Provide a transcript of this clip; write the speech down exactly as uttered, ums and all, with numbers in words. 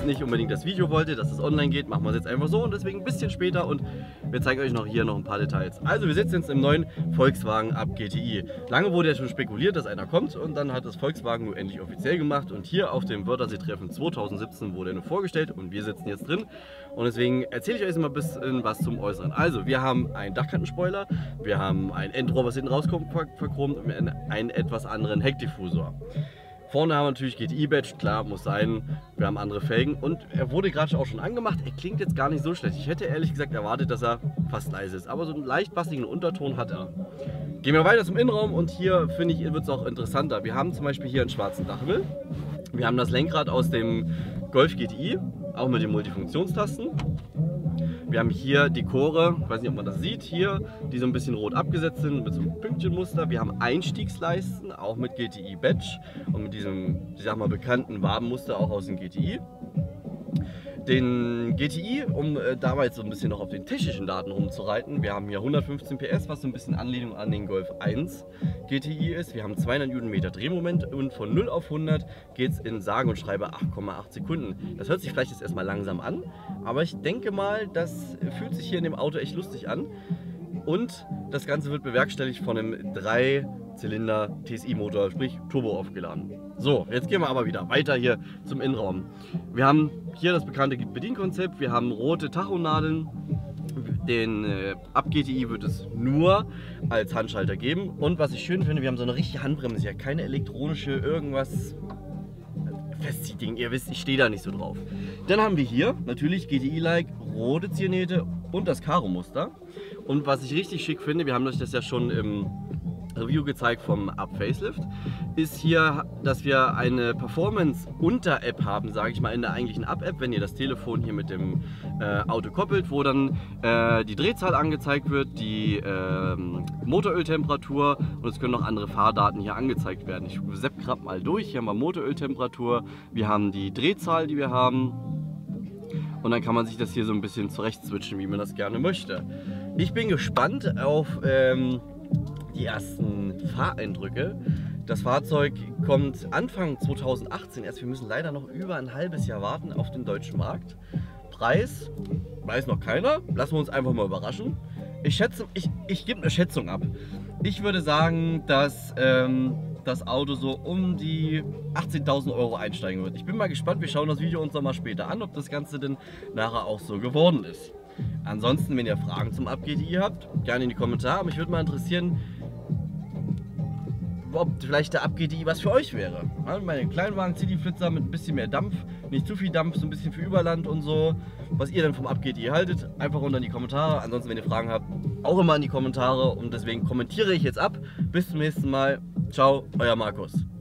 nicht unbedingt das Video wollte, dass es online geht, machen wir es jetzt einfach so und deswegen ein bisschen später und wir zeigen euch noch hier noch ein paar Details. Also wir sitzen jetzt im neuen Volkswagen Up G T I. Lange wurde ja schon spekuliert, dass einer kommt und dann hat das Volkswagen nur endlich offiziell gemacht und hier auf dem Wörthersee-Treffen zweitausendsiebzehn wurde er nur vorgestellt und wir sitzen jetzt drin und deswegen erzähle ich euch mal ein bisschen was zum Äußeren. Also wir haben einen Dachkantenspoiler, wir haben ein Endrohr, was hinten rauskommt, verchromt und einen etwas anderen Heckdiffusor. Vorne haben wir natürlich G T I-Badge, klar, muss sein. Wir haben andere Felgen und er wurde gerade auch schon angemacht. Er klingt jetzt gar nicht so schlecht. Ich hätte ehrlich gesagt erwartet, dass er fast leise ist, aber so einen leicht bassigen Unterton hat er. Gehen wir weiter zum Innenraum und hier finde ich, wird es auch interessanter. Wir haben zum Beispiel hier einen schwarzen Dachhimmel. Wir haben das Lenkrad aus dem Golf G T I, auch mit den Multifunktionstasten. Wir haben hier Dekore, ich weiß nicht, ob man das sieht, hier, die so ein bisschen rot abgesetzt sind, mit so einem Pünktchenmuster. Wir haben Einstiegsleisten, auch mit G T I-Badge und mit diesem, ich sag mal, bekannten Wabenmuster auch aus dem G T I. Den G T I, um äh, dabei so ein bisschen noch auf den technischen Daten rumzureiten, wir haben hier hundertfünfzehn P S, was so ein bisschen Anlehnung an den Golf eins G T I ist. Wir haben zweihundert Newtonmeter Drehmoment und von null auf hundert geht es in sage und schreibe acht Komma acht Sekunden. Das hört sich vielleicht jetzt erstmal langsam an, aber ich denke mal, das fühlt sich hier in dem Auto echt lustig an. Und das Ganze wird bewerkstelligt von einem drei Zylinder T S I-Motor, sprich Turbo aufgeladen. So, jetzt gehen wir aber wieder weiter hier zum Innenraum. Wir haben hier das bekannte Bedienkonzept, wir haben rote Tachonadeln. Den äh, Up G T I wird es nur als Handschalter geben. Und was ich schön finde, wir haben so eine richtige Handbremse hier, keine elektronische irgendwas Festziehding. Ihr wisst, ich stehe da nicht so drauf. Dann haben wir hier natürlich G T I-like, rote Ziernähte und das Karo-Muster. Und was ich richtig schick finde, wir haben euch das ja schon im Review gezeigt vom Up Facelift, ist hier, dass wir eine Performance-Unter-App haben, sage ich mal, in der eigentlichen Up-App, wenn ihr das Telefon hier mit dem äh, Auto koppelt, wo dann äh, die Drehzahl angezeigt wird, die äh, Motoröltemperatur und es können noch andere Fahrdaten hier angezeigt werden. Ich sepp gerade mal durch, hier haben wir Motoröltemperatur, wir haben die Drehzahl, die wir haben und dann kann man sich das hier so ein bisschen zurecht switchen, wie man das gerne möchte. Ich bin gespannt auf ähm, die ersten Fahreindrücke. Das Fahrzeug kommt Anfang zweitausendachtzehn erst. Wir müssen leider noch über ein halbes Jahr warten auf den deutschen Markt. Preis weiß noch keiner. Lassen wir uns einfach mal überraschen. Ich schätze, ich, ich gebe eine Schätzung ab. Ich würde sagen, dass ähm, das Auto so um die achtzehntausend Euro einsteigen wird. Ich bin mal gespannt. Wir schauen das Video uns noch mal später an, ob das Ganze denn nachher auch so geworden ist. Ansonsten, wenn ihr Fragen zum Up G T I habt, gerne in die Kommentare. Mich würde mal interessieren, ob vielleicht der Up G T I was für euch wäre. Meine Kleinwagen Cityflitzer mit ein bisschen mehr Dampf, nicht zu viel Dampf, so ein bisschen für Überland und so. Was ihr denn vom Up G T I haltet, einfach unter in die Kommentare. Ansonsten, wenn ihr Fragen habt, auch immer in die Kommentare und deswegen kommentiere ich jetzt ab. Bis zum nächsten Mal. Ciao, euer Markus.